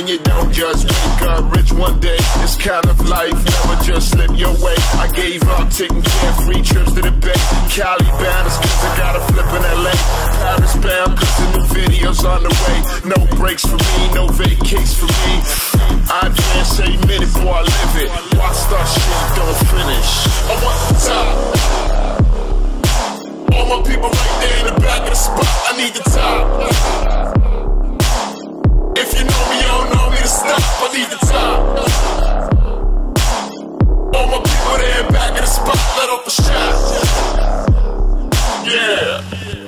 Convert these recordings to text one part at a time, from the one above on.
and you don't just wake up rich one day. This kind of life never just slip your way. I gave up taking carefree trips to the Bay. Cali bound, it's cause I got a flip in LA. Paris bound, cause the new video's on the way. No breaks for me, no vacates for me. I advance 8 minutes before I live it. Why start shit, don't finish? I want the top. All my people right there in the back of the spot, I need the top. If you know me, you don't know me to stop, I need the top. All my people there in back of the spot, let off a shot. Yeah.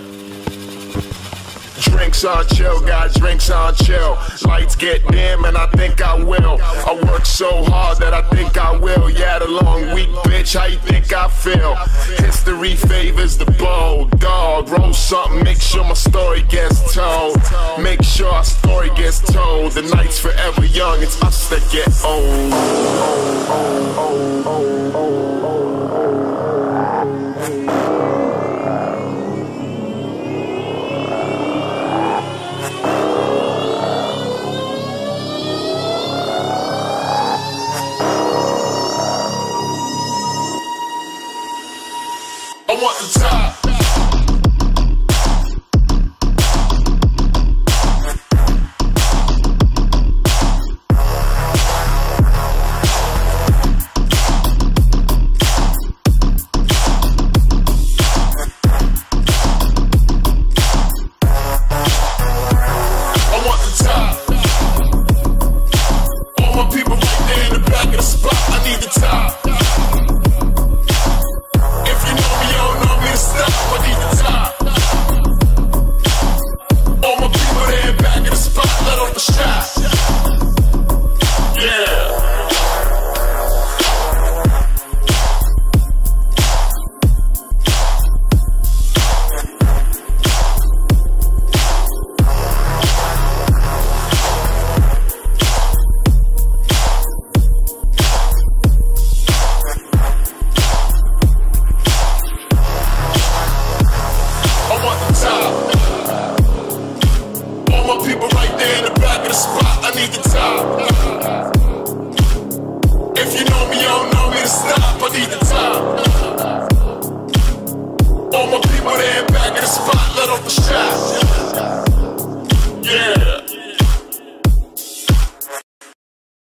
Drinks on chill, got drinks on chill. Lights get dim and I think I will. I work so hard that I think I will. Yeah, the long week, bitch, how you think I feel? History favors the bold. Dog, roll something, make sure my story gets told. Make sure our story gets told. The night's forever young, it's us that get old.